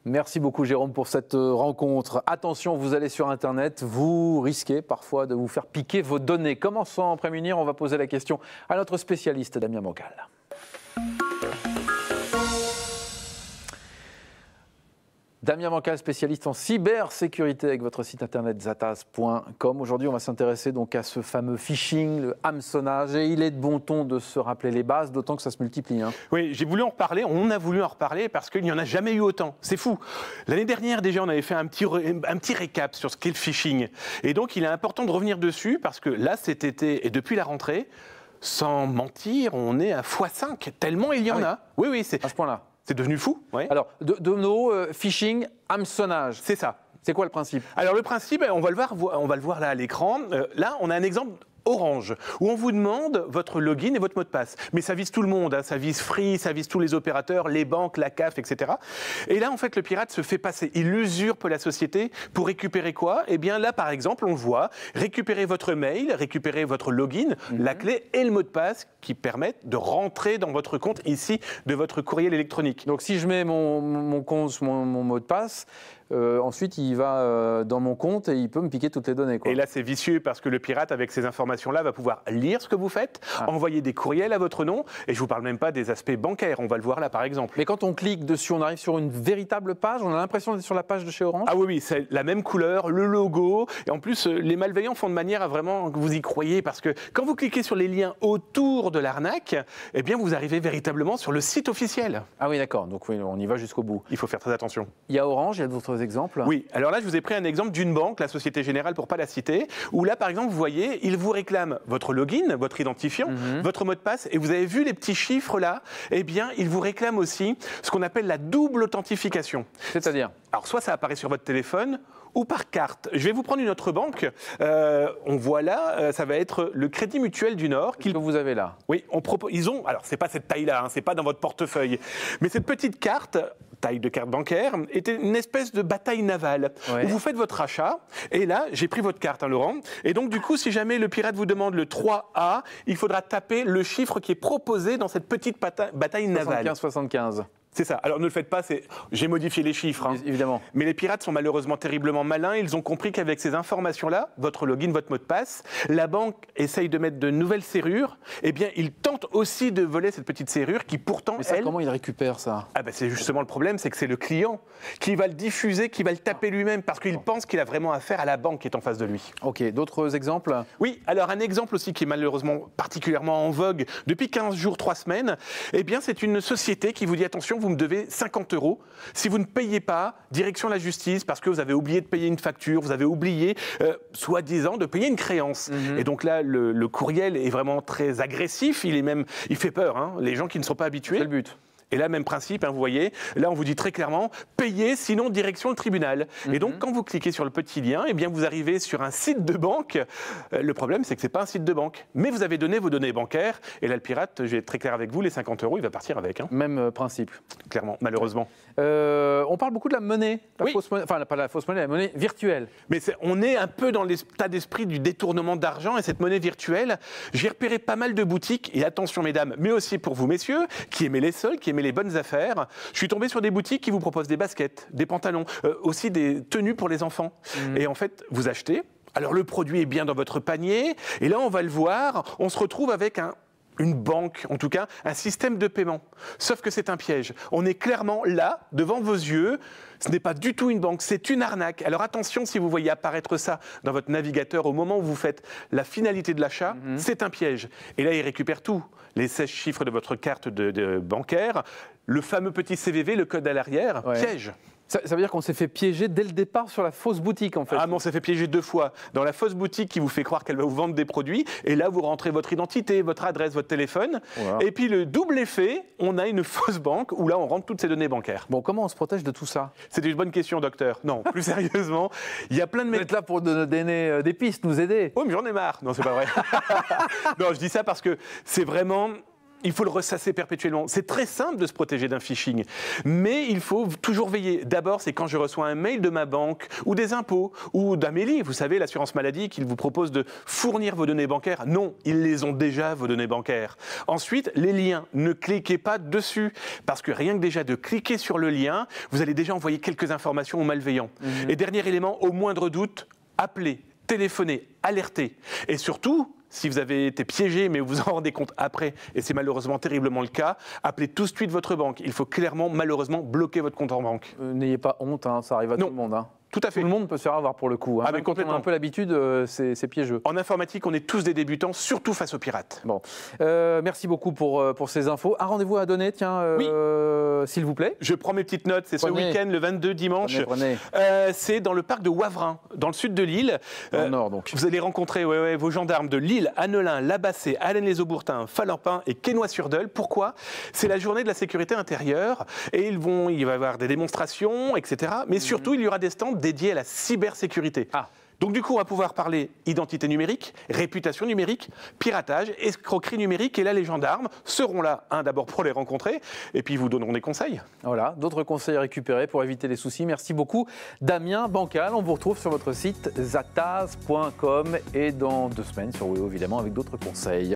Merci beaucoup Jérôme pour cette rencontre. Attention, vous allez sur Internet, vous risquez parfois de vous faire piquer vos données. Comment s'en prémunir? On va poser la question à notre spécialiste Damien Bancal. Damien Bancal, spécialiste en cybersécurité avec votre site internet zatas.com. Aujourd'hui, on va s'intéresser donc à ce fameux phishing, le hameçonnage. Et il est de bon ton de se rappeler les bases, d'autant que ça se multiplie. Oui, j'ai voulu en reparler, on a voulu en reparler parce qu'il n'y en a jamais eu autant. C'est fou. L'année dernière, déjà, on avait fait un petit récap sur ce qu'est le phishing. Et donc, il est important de revenir dessus parce que là, cet été et depuis la rentrée, sans mentir, on est à x5, tellement il y en a. Oui, c'est à ce point-là. C'est devenu fou. Ouais. Alors, de nos phishing, hameçonnage. C'est ça. C'est quoi le principe? Alors le principe, on va le voir là à l'écran. Là, on a un exemple Orange, où on vous demande votre login et votre mot de passe. Mais ça vise tout le monde, hein. Ça vise Free, ça vise tous les opérateurs, les banques, la CAF, etc. Et là, en fait, le pirate se fait passer. Il usurpe la société pour récupérer quoi? Eh bien là, par exemple, on le voit, récupérer votre mail, récupérer votre login, la clé et le mot de passe qui permettent de rentrer dans votre compte ici de votre courriel électronique. Donc si je mets mon compte, mon mot de passe, ensuite il va dans mon compte et il peut me piquer toutes les données, quoi. Et là c'est vicieux parce que le pirate avec ces informations-là va pouvoir lire ce que vous faites, envoyer des courriels à votre nom, et je vous parle même pas des aspects bancaires, on va le voir là par exemple. Mais quand on clique dessus, on arrive sur une véritable page, on a l'impression d'être sur la page de chez Orange? Ah oui, c'est la même couleur, le logo, et en plus les malveillants font de manière à vraiment que vous y croyez, parce que quand vous cliquez sur les liens autour de l'arnaque, eh bien vous arrivez véritablement sur le site officiel. Ah oui, d'accord, donc oui, on y va jusqu'au bout. Il faut faire très attention. Il y a Orange, il y a d'autres exemples? Oui, alors là je vous ai pris un exemple d'une banque, la Société Générale pour ne pas la citer, où là par exemple vous voyez, il vous réclame votre login, votre identifiant, votre mot de passe, et vous avez vu les petits chiffres là, eh bien il vous réclame aussi ce qu'on appelle la double authentification. C'est-à-dire? Alors soit ça apparaît sur votre téléphone, ou par carte. Je vais vous prendre une autre banque. On voit là, ça va être le Crédit Mutuel du Nord. Que vous avez là? Oui, ils ont. Alors c'est pas cette taille-là, hein, c'est pas dans votre portefeuille, mais cette petite carte, taille de carte bancaire, était une espèce de bataille navale où vous faites votre achat. Et là, j'ai pris votre carte, hein, Laurent. Et donc du coup, si jamais le pirate vous demande le 3A, il faudra taper le chiffre qui est proposé dans cette petite bataille navale. 75. C'est ça. Alors ne le faites pas, j'ai modifié les chiffres. Hein. Évidemment. Mais les pirates sont malheureusement terriblement malins. Ils ont compris qu'avec ces informations-là, votre login, votre mot de passe, la banque essaye de mettre de nouvelles serrures. Eh bien, ils tentent aussi de voler cette petite serrure qui pourtant, mais ça, comment ils récupèrent ça? Ah ben c'est justement le problème, c'est que c'est le client qui va le diffuser, qui va le taper lui-même parce qu'il pense qu'il a vraiment affaire à la banque qui est en face de lui. Ok, d'autres exemples? Oui, alors un exemple aussi qui est malheureusement particulièrement en vogue depuis 15 jours, 3 semaines, eh bien c'est une société qui vous dit attention, vous me devez 50 €. Si vous ne payez pas, direction la justice parce que vous avez oublié de payer une facture, vous avez oublié, soi-disant, de payer une créance. Et donc là, le courriel est vraiment très agressif, il fait peur, hein, les gens qui ne sont pas habitués. C'est le but. Et là, même principe, hein, vous voyez, là on vous dit très clairement, payez, sinon direction le tribunal. Et donc quand vous cliquez sur le petit lien, eh bien vous arrivez sur un site de banque. Le problème, c'est que ce n'est pas un site de banque. Mais vous avez donné vos données bancaires, et là le pirate, je vais être très clair avec vous, les 50 €, il va partir avec. Hein. Même principe. Clairement, malheureusement. On parle beaucoup de la monnaie, fausse monnaie, enfin pas la fausse monnaie, la monnaie virtuelle. Mais on est un peu dans l'état d'esprit du détournement d'argent, et cette monnaie virtuelle, j'ai repéré pas mal de boutiques, et attention mesdames, mais aussi pour vous messieurs, qui aimez les soldes, qui aimez les bonnes affaires, je suis tombé sur des boutiques qui vous proposent des baskets, des pantalons, aussi des tenues pour les enfants. Et en fait, vous achetez, alors le produit est bien dans votre panier, et là on va le voir, on se retrouve avec une banque, en tout cas, un système de paiement. Sauf que c'est un piège. On est clairement là, devant vos yeux. Ce n'est pas du tout une banque, c'est une arnaque. Alors attention, si vous voyez apparaître ça dans votre navigateur au moment où vous faites la finalité de l'achat, c'est un piège. Et là, il récupère tout. Les 16 chiffres de votre carte de bancaire, le fameux petit CVV, le code à l'arrière, piège. Ça veut dire qu'on s'est fait piéger dès le départ sur la fausse boutique, en fait. Ah, mais on s'est fait piéger 2 fois. Dans la fausse boutique qui vous fait croire qu'elle va vous vendre des produits, et là, vous rentrez votre identité, votre adresse, votre téléphone, et puis le double effet, on a une fausse banque où là, on rentre toutes ces données bancaires. Bon, comment on se protège de tout ça? C'est une bonne question, docteur. Non, plus sérieusement, il y a plein de... Vous êtes là pour nous donner des pistes, nous aider. Oh, mais j'en ai marre. Non, c'est pas vrai. Non, je dis ça parce que c'est vraiment... il faut le ressasser perpétuellement. C'est très simple de se protéger d'un phishing, mais il faut toujours veiller. D'abord, c'est quand je reçois un mail de ma banque ou des impôts ou d'Amélie, vous savez, l'assurance maladie, qu'ils vous proposent de fournir vos données bancaires. Non, ils les ont déjà, vos données bancaires. Ensuite, les liens, ne cliquez pas dessus, parce que rien que déjà de cliquer sur le lien, vous allez déjà envoyer quelques informations aux malveillants. Et dernier élément, au moindre doute, appelez, téléphonez, alertez. Et surtout, si vous avez été piégé, mais vous vous en rendez compte après, et c'est malheureusement terriblement le cas, appelez tout de suite votre banque. Il faut clairement, malheureusement, bloquer votre compte en banque. N'ayez pas honte, hein, ça arrive à tout le monde. Hein. Tout à fait. Tout le monde peut se faire avoir pour le coup. Hein. Ah, Même quand on a un peu l'habitude, c'est piégeux. En informatique, on est tous des débutants, surtout face aux pirates. Bon, merci beaucoup pour ces infos. Un rendez-vous à donner, tiens, oui. S'il vous plaît. Je prends mes petites notes, c'est ce week-end, le 22 dimanche. Prenez. C'est dans le parc de Wavrin, dans le sud de Lille. Dans le nord, donc. Vous allez rencontrer vos gendarmes de Lille, Annelin, Labassé, Allen-les-Aubourtins, Falempin et Quesnoy-sur-Deuil. Pourquoi ? C'est la journée de la sécurité intérieure et il va y avoir des démonstrations, etc. Mais surtout, il y aura des stands dédiés à la cybersécurité. Donc du coup, on va pouvoir parler identité numérique, réputation numérique, piratage, escroquerie numérique. Et là, les gendarmes seront là, d'abord pour les rencontrer, et puis ils vous donneront des conseils. Voilà, d'autres conseils à récupérer pour éviter les soucis. Merci beaucoup, Damien Bancal. On vous retrouve sur votre site zataz.com et dans 2 semaines sur WEO, évidemment, avec d'autres conseils.